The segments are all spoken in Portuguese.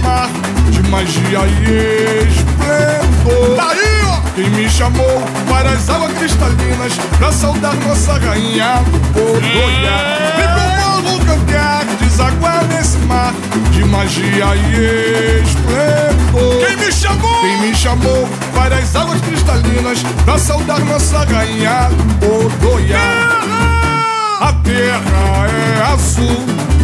mar de magia e esplendor. Daí, ó! Quem me chamou para as águas cristalinas pra saudar nossa rainha Odoia. Vem pro morro cantar, desaguar nesse mar de magia e esplendor. Quem me chamou? Quem me chamou para as águas cristalinas pra saudar nossa rainha Odoia. A terra é azul,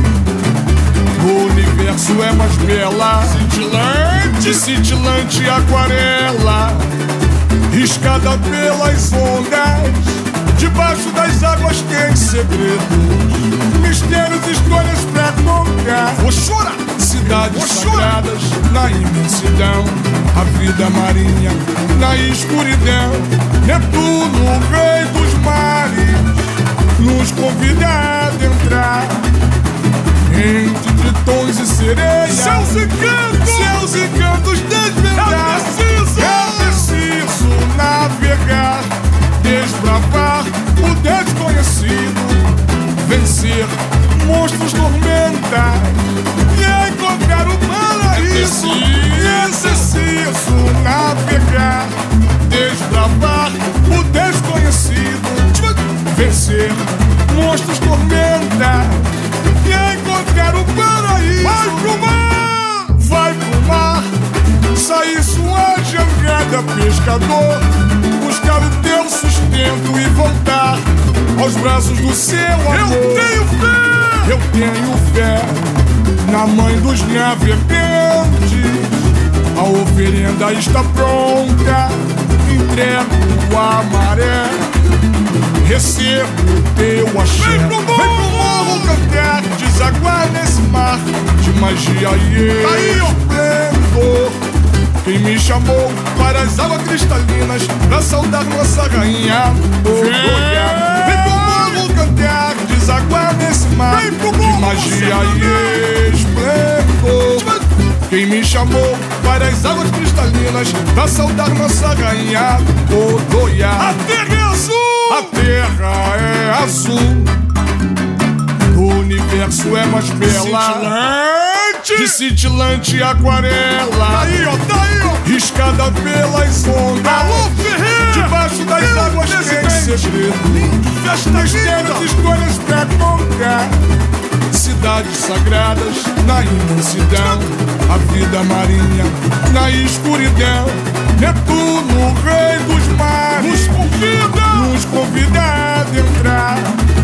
o universo é mais bela, Cintilante, cintilante aquarela, riscada pelas ondas, debaixo das águas tem segredos, mistérios, histórias pra contar. vou chorar. Cidades Vou chorar. sagradas na imensidão, a vida marinha na escuridão. Netuno, rei dos mares, nos convida a adentrar entre tritões e sereias, Céus e cantos, seus encantos desvendar. É preciso navegar, desbravar o desconhecido, vencer monstros tormentais e encontrar o paraíso. É preciso navegar, desbravar o desconhecido, vencer monstros tormentais e encontrar o paraíso. vai pro mar! Vai pro mar, sair sua jangada, pescador, buscar o teu sustento e voltar aos braços do seu amor. Eu tenho fé! Eu tenho fé na mãe dos navegantes. A oferenda está pronta, entrego a maré, recebo o teu axé. Vem pro morro cantar, desaguar nesse mar de magia e Aí, ó. esplendor. Quem me chamou para as águas cristalinas pra saudar nossa rainha Odoia. Vem pro morro cantar, desaguar nesse mar Vem pro de morro, magia você e esplendor. Quem me chamou para as águas cristalinas pra saudar nossa rainha Odoia. A terra é azul! A terra é azul, o universo é mais bela, de cintilante aquarela, Daí, ó, daí, ó! riscada pelas ondas. Alô, Ferreira! Debaixo das Meu águas tem presidente! segredo, Festa mistérios, linda! histórias pra contar. Cidades sagradas na imensidão, a vida marinha na escuridão. Netuno, rei dos mares, nos convida a adentrar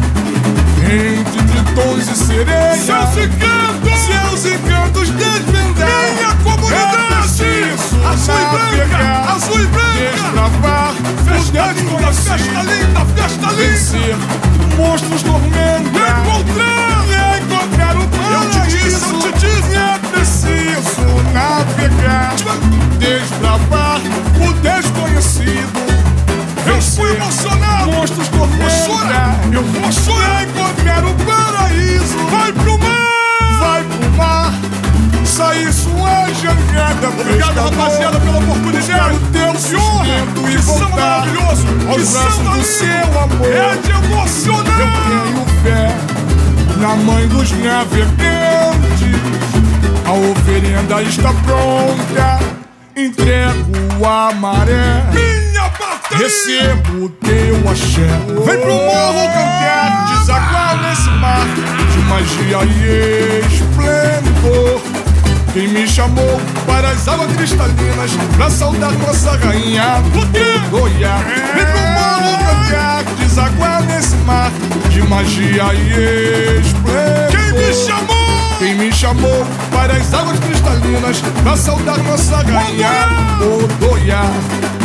entre tritões e sereias, Seus encantos! seus encantos desvendar. Minha comunidade! É preciso Azul e branca! navegar, Azul e branca! desbravar Festa o linda! Festa desconhecido, linda! Festa linda! vencer monstros tormentar Encontrar! e encontrar o paraíso. Eu te disse! É preciso navegar, desbravar o desconhecido, Eu fui emocionado! monstros Vou tormentar. chorar! Eu vou chorar! E encontrar o paraíso. Vai pro mar! Vai pro mar, sair sua jangada, Obrigado, pescador, rapaziada, pela buscar oportunidade! o teu Que honra! sustento e Que samba voltar maravilhoso! Que aos braços samba do lindo! seu amor. É de emocionar! Eu tenho fé na mãe dos navegantes. A oferenda está pronta, entrego a maré, Minha bateria! recebo o teu axé. Vem pro morro cantar, desaguar nesse mar de magia e esplendor. Quem me chamou para as águas cristalinas pra saudar nossa rainha Odoia. Vem pro morro cantar, desaguar nesse mar de magia e esplendor. Quem me chamou? Quem me chamou para as águas cristalinas pra saudar nossa rainha Odoia.